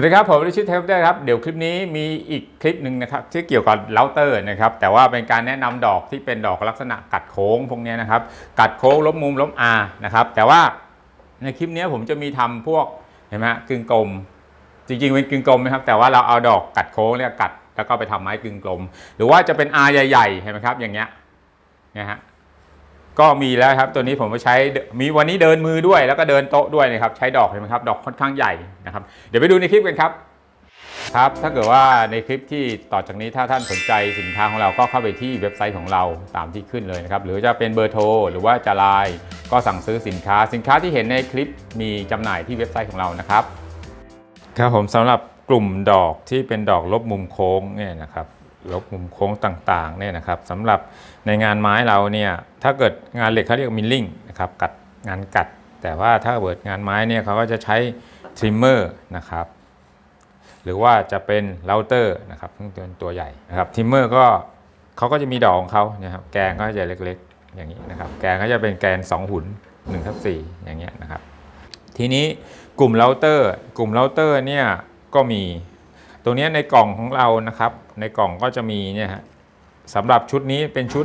สวัสดีครับผมริชิตเทปได้ครับเดี๋ยวคลิปนี้มีอีกคลิปหนึ่งนะครับที่เกี่ยวกับเราเตอร์นะครับแต่ว่าเป็นการแนะนำดอกที่เป็นดอกลักษณะกัดโค้งพวกนี้นะครับกัดโค้งลบมุมลบ R นะครับแต่ว่าในคลิปนี้ผมจะมีทำพวกเห็นไหมกึ่งกลมจริงๆเป็นกึ่งกลมนะครับแต่ว่าเราเอาดอกกัดโค้งเนี่ยกัดแล้วก็ไปทำไม้กึ่งกลมหรือว่าจะเป็น R ใหญ่ๆเห็นไหมครับอย่างเงี้ยนะฮะก็มีแล้วครับตัวนี้ผมไปใช้มีวันนี้เดินมือด้วยแล้วก็เดินโต๊ะด้วยนะครับใช้ดอกเห็นไหมครับดอกค่อนข้างใหญ่นะครับเดี๋ยวไปดูในคลิปกันครับครับถ้าเกิดว่าในคลิปที่ต่อจากนี้ถ้าท่านสนใจสินค้าของเราก็เข้าไปที่เว็บไซต์ของเราตามที่ขึ้นเลยนะครับหรือจะเป็นเบอร์โทรหรือว่าจะไลน์ก็สั่งซื้อสินค้าที่เห็นในคลิปมีจำหน่ายที่เว็บไซต์ของเรานะครับครับผมสำหรับกลุ่มดอกที่เป็นดอกลบมุมโค้งเนี่ยนะครับลบมุมโค้งต่างๆเนี่ยนะครับสำหรับในงานไม้เราเนี่ยถ้าเกิดงานเหล็กเขาเรียกมิลลิ่งนะครับงานกัดแต่ว่าถ้าเกิดงานไม้เนี่ยเขาก็จะใช้ทริมเมอร์นะครับหรือว่าจะเป็นเราเตอร์นะครับซึ่งเป็นตัวใหญ่นะครับทริมเมอร์ก็เขาก็จะมีดอกของเขาเนี่ยครับแกนก็จะเล็กๆอย่างนี้นะครับแกนก็จะเป็นแกน2หุ่น1/4อย่างเงี้ยนะครับทีนี้กลุ่มเราเตอร์เนี่ยก็มีตรงนี้ในกล่องของเรานะครับในกล่องก็จะมีเนี่ยฮะสำหรับชุดนี้เป็นชุด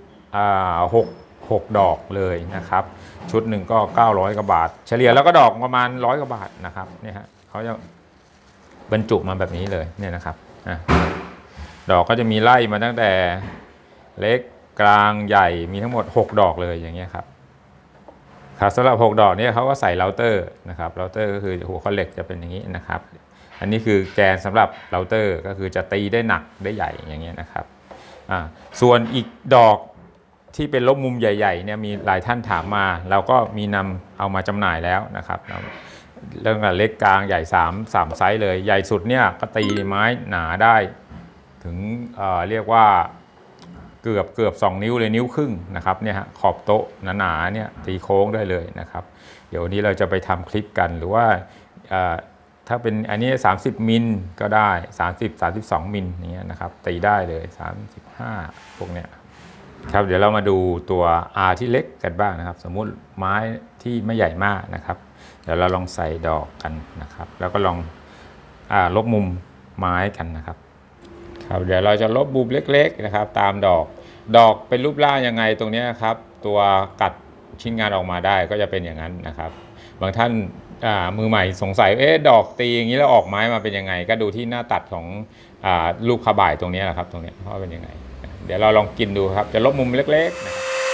6 ดอกเลยนะครับชุดหนึ่งก็900 กว่าบาทเฉลี่ยแล้วก็ดอกประมาณ100 กว่าบาทนะครับเนี่ยฮะเขาจะบรรจุมาแบบนี้เลยเนี่ยนะครับดอกก็จะมีไล่มาตั้งแต่เล็กกลางใหญ่มีทั้งหมด6 ดอกเลยอย่างเงี้ยครับสำหรับ6 ดอกนี้เขาก็ใส่เราเตอร์นะครับเราเตอร์ก็คือหัวข้อเหล็กจะเป็นอย่างนี้นะครับอันนี้คือแกนสำหรับเราเตอร์ก็คือจะตีได้หนักได้ใหญ่อย่างเงี้ยนะครับส่วนอีกดอกที่เป็นลบมุมใหญ่ๆเนี่ยมีหลายท่านถามมาเราก็มีนำเอามาจำหน่ายแล้วนะครับเรื่องเล็กกลางใหญ่3ไซส์เลยใหญ่สุดเนี่ยก็ตีไม้หนาได้ถึงเรียกว่าเกือบ2 นิ้วเลย1.5 นิ้วนะครับเนี่ยฮะขอบโต๊ะหนาๆเนี่ยตีโค้งได้เลยนะครับเดี๋ยวนี้เราจะไปทำคลิปกันหรือว่าถ้าเป็นอันนี้30 มิลก็ได้32 มิลอย่างเงี้ยนะครับตีได้เลย35พวกเนี้ยครับเดี๋ยวเรามาดูตัว R ที่เล็กกันบ้างนะครับสมมุติไม้ที่ไม่ใหญ่มากนะครับเดี๋ยวเราลองใส่ดอกกันนะครับแล้วก็ลองลบมุมไม้กันนะครับครับเดี๋ยวเราจะลบมุมเล็กๆนะครับตามดอกเป็นรูปร่างยังไงตรงนี้ครับตัวกัดชิ้นงานออกมาได้ก็จะเป็นอย่างนั้นนะครับบางท่านมือใหม่สงสัยดอกตีอย่างนี้แล้วออกไม้มาเป็นยังไงก็ดูที่หน้าตัดของลูกขบ่ายตรงนี้แหละครับตรงนี้ว่าเป็นยังไงเดี๋ยวเราลองกินดูครับจะลบมุมเล็กๆ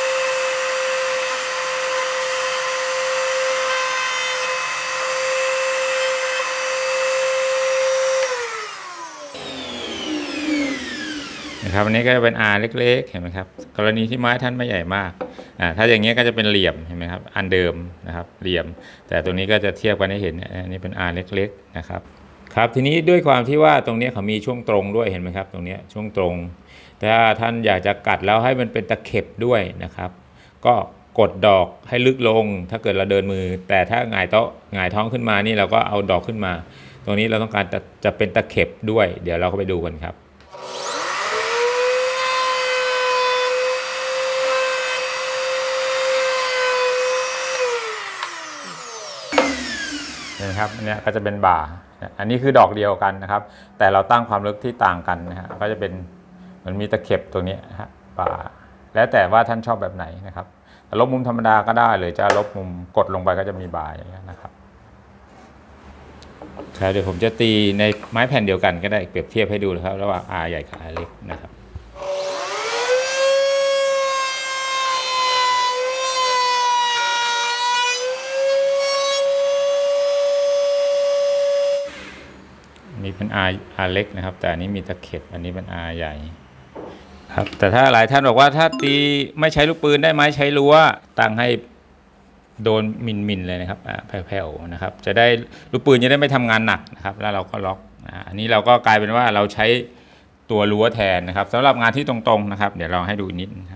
นะครับอันนี้ก็จะเป็น R เล็กๆเห็นไหมครับกรณีที่ไม้ท่านไม่ใหญ่มากถ้าอย่างเงี้ยก็จะเป็นเหลี่ยมเห็นไหมครับอันเดิมนะครับเหลี่ยมแต่ตรงนี้ก็จะเทียบกันให้เห็นอันนี้เป็น R เล็กๆนะครับครับทีนี้ด้วยความที่ว่าตรงนี้เขามีช่วงตรงด้วยเห็นไหมครับตรงนี้ช่วงตรงถ้าท่านอยากจะกัดแล้วให้มันเป็นตะเข็บด้วยนะครับก็กดดอกให้ลึกลงถ้าเกิดเราเดินมือแต่ถ้าหงายท้องขึ้นมานี่เราก็เอาดอกขึ้นมาตรงนี้เราต้องการจะเป็นตะเข็บด้วยเดี๋ยวเราก็ไปดูกันครับนะครับอันนี้ก็จะเป็นบ่าอันนี้คือดอกเดียวกันนะครับแต่เราตั้งความลึกที่ต่างกันนะฮะก็จะเป็นมันมีตะเข็บตรงนี้ฮะบ่าแล้วแต่ว่าท่านชอบแบบไหนนะครับลบมุมธรรมดาก็ได้หรือจะลบมุมกดลงไปก็จะมีบ่าอย่างเงี้ยนะครับเดี๋ยวผมจะตีในไม้แผ่นเดียวกันก็ได้เปรียบเทียบให้ดูนะครับระหว่าง R ใหญ่กับ R เล็กนะครับนี่เป็น R เล็กนะครับแต่อันนี้มีตะเข็บอันนี้เป็น R ใหญ่ครับแต่ถ้าหลายท่านบอกว่าถ้าตีไม่ใช้ลูกปืนได้ไหมใช้รั้วตั้งให้โดนมินเลยนะครับแผ่วๆนะครับจะได้ลูกปืนจะได้ไม่ทำงานหนักนะครับแล้วเราก็ล็อกอันนี้เราก็กลายเป็นว่าเราใช้ตัวรั้วแทนนะครับสำหรับงานที่ตรงๆนะครับเดี๋ยวเราให้ดูนิดนะครับ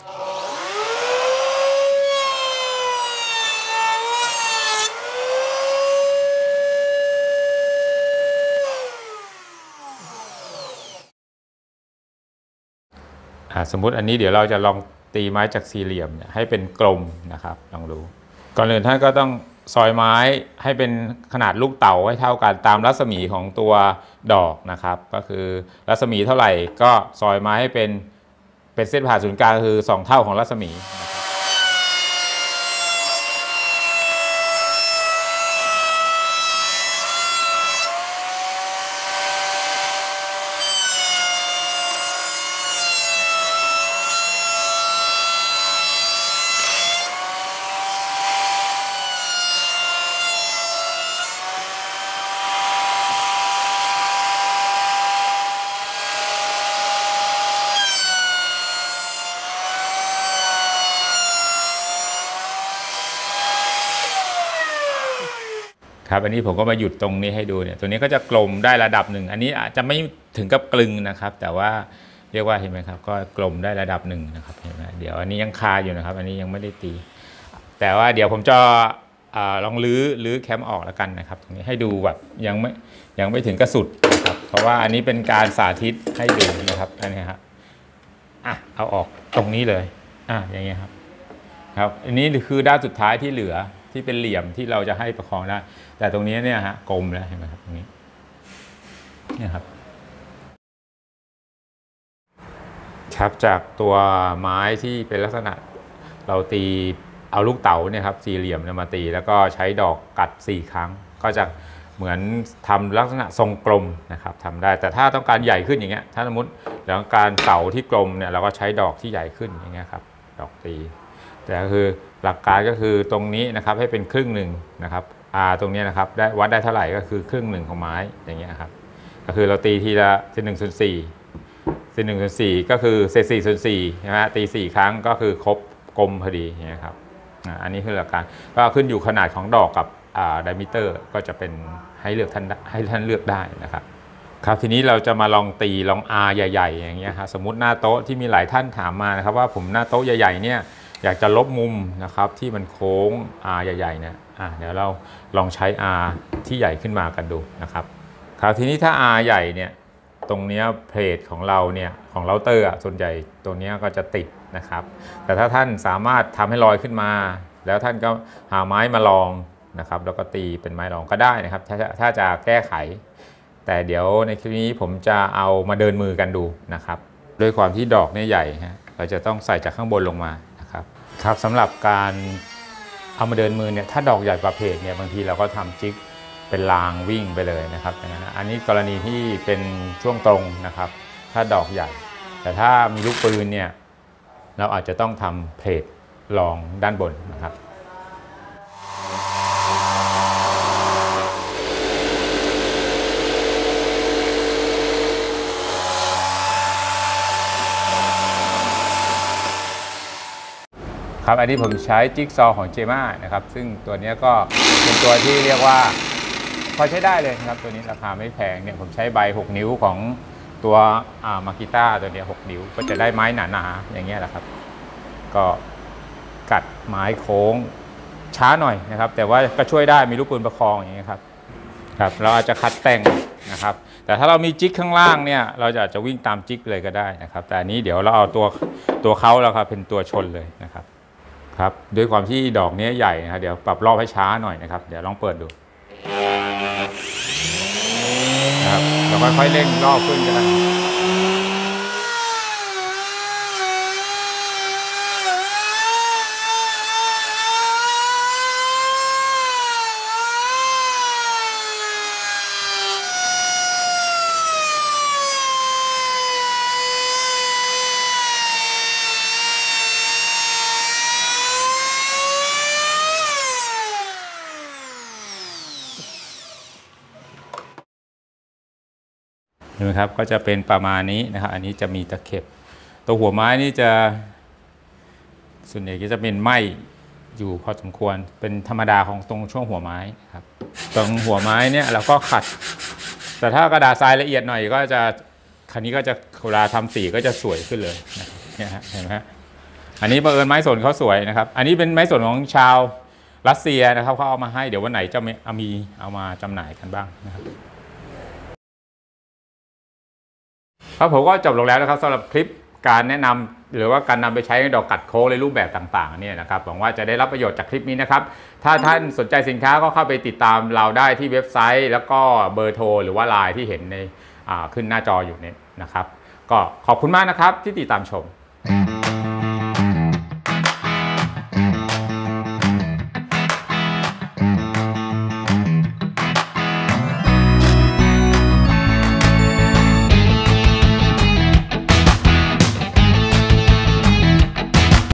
สมมุติอันนี้เดี๋ยวเราจะลองตีไม้จากสี่เหลี่ยมให้เป็นกลมนะครับลองดูก่อนอื่นท่านก็ต้องซอยไม้ให้เป็นขนาดลูกเต๋าให้เท่ากันตามรัศมีของตัวดอกนะครับก็คือรัศมีเท่าไหร่ก็ซอยไม้ให้เป็นเส้นผ่าศูนย์กลางคือ2เท่าของรัศมีนะครับครับอันนี้ผมก็มาหยุดตรงนี้ให้ดูเนี่ยตัวนี้ก็จะกลมได้ระดับหนึ่งอันนี้อาจจะไม่ถึงกับกลึงนะครับแต่ว่าเรียกว่าเห็นไหมครับก็กลมได้ระดับหนึ่งนะครับเห็นไหมเดี๋ยวอันนี้ยังคาอยู่นะครับอันนี้ยังไม่ได้ตีแต่ว่าเดี๋ยวผมจะลองลื้อแคมออกแล้วกันนะครับตรงนี้ให้ดูแบบยังไม่ถึงกระสุดนะครับเพราะว่าอันนี้เป็นการสาธิตให้ดูนะครับอันนี้ครับเอาออกตรงนี้เลยอย่างเงี้ยครับอันนี้คือด้านสุดท้ายที่เหลือที่เป็นเหลี่ยมที่เราจะให้ประคองได้แต่ตรงนี้เนี่ยฮะกลมแล้วเห็นไหมครับตรงนี้เนี่ยครับจากตัวไม้ที่เป็นลักษณะเราตีเอาลูกเต๋าเนี่ยครับสี่เหลี่ยมมาตีแล้วก็ใช้ดอกกัด4ครั้งก็จะเหมือนทำลักษณะทรงกลมนะครับทำได้แต่ถ้าต้องการใหญ่ขึ้นอย่างเงี้ยถ้าสมมติต้องการเสาที่กลมเนี่ยเราก็ใช้ดอกที่ใหญ่ขึ้นอย่างเงี้ยครับดอกตีแต่คือหลักการก็คือตรงนี้นะครับให้เป็นครึ่งหนึ่งนะครับตรงนี้นะครับได้วัดได้เท่าไหร่ก็คือครึ่งหนึ่งของไม้อย่างเงี้ยครับก็คือเราตีทีละ1/4ก็คือเศษ4/4ใช่ไหมตี4ครั้งก็คือครบกลมพอดีอย่างเงี้ยครับอันนี้คือหลักการก็ขึ้นอยู่ขนาดของดอกกับไดมิเตอร์ก็จะเป็นให้เลือกท่านเลือกได้นะครับครับทีนี้เราจะมาลองตีลอง R ใหญ่ๆอย่างเงี้ยครับสมมุติหน้าโต๊ะที่มีหลายท่านถามมานะครับว่าผมหน้าโต๊ะใหญ่ๆเนี่ยอยากจะลบมุมนะครับที่มันโค้ง R ใหญ่ๆเนี่ยเดี๋ยวเราลองใช้ R ที่ใหญ่ขึ้นมากันดูนะครับครับทีนี้ถ้า R ใหญ่เนี่ยตรงนี้เพลทของเราเนี่ยของเราเตอร์ส่วนใหญ่ตัวนี้ก็จะติดนะครับแต่ถ้าท่านสามารถทำให้ลอยขึ้นมาแล้วท่านก็หาไม้มาลองนะครับแล้วก็ตีเป็นไม้รองก็ได้นะครับถ้าจะแก้ไขแต่เดี๋ยวในคลิปนี้ผมจะเอามาเดินมือกันดูนะครับด้วยความที่ดอกเนี่ยใหญ่ฮะเราจะต้องใส่จากข้างบนลงมาครับสำหรับการเอามาเดินมือเนี่ยถ้าดอกใหญ่ประเภทเนี่ยบางทีเราก็ทำจิ๊กเป็นรางวิ่งไปเลยนะครับอย่างนั้นอันนี้กรณีที่เป็นช่วงตรงนะครับถ้าดอกใหญ่แต่ถ้ามีลูกปืนเนี่ยเราอาจจะต้องทำเพลทรองด้านบนนะครับครับอันนี้ผมใช้จิ๊กซอว์ของเจม่านะครับซึ่งตัวนี้ก็เป็นตัวที่เรียกว่าพอใช้ได้เลยนะครับตัวนี้ราคาไม่แพงเนี่ยผมใช้ใบ6 นิ้วของตัวมากิต้าตัวนี้6 นิ้วก็จะได้ไม้หนาๆอย่างเงี้ยแหละครับก็กัดไม้โค้งช้าหน่อยนะครับแต่ว่าก็ช่วยได้มีลูกปืนประคองอย่างเงี้ยครับเราอาจจะคัดแต่งนะครับแต่ถ้าเรามีจิ๊กข้างล่างเนี่ยเราจะวิ่งตามจิ๊กเลยก็ได้นะครับแต่อันนี้เดี๋ยวเราเอาตัวเขาแล้วครับเป็นตัวชนเลยนะครับด้วยความที่ดอกนี้ใหญ่นะครับเดี๋ยวปรับรอบให้ช้าหน่อยนะครับเดี๋ยวลองเปิดดูนะครับเราค่อยๆเร่งรอบขึ้นกันนะเห็นไหมครับก็จะเป็นประมาณนี้นะครับอันนี้จะมีตะเข็บตัวหัวไม้นี่จะส่วนใหญ่ก็จะเป็นไหมอยู่พอสมควรเป็นธรรมดาของตรงช่วงหัวไม้ครับตรงหัวไม้เนี่ยเราก็ขัดแต่ถ้ากระดาษทรายละเอียดหน่อยก็จะคันนี้ก็จะเวลาทำสีก็จะสวยขึ้นเลยเนี่ยฮะเห็นไหมฮะอันนี้บังเอิญไม้สนเขาสวยนะครับอันนี้เป็นไม้สนของชาวรัสเซียนะครับเขาเอามาให้เดี๋ยววันไหนจะเอามาจำหน่ายกันบ้างนะครับครับผมก็จบลงแล้วนะครับสำหรับคลิปการแนะนหรือว่าการนำไปใช้ในดอกกัดโค้งในรูปแบบต่างๆเนี่ยนะครับหวังว่าจะได้รับประโยชน์จากคลิปนี้นะครับถ้าท่านสนใจสินค้าก็เข้าไปติดตามเราได้ที่เว็บไซต์แล้วก็เบอร์โทรหรือว่าไลน์ที่เห็นในขึ้นหน้าจออยู่เนี่ยนะครับก็ขอบคุณมากนะครับที่ติดตามชม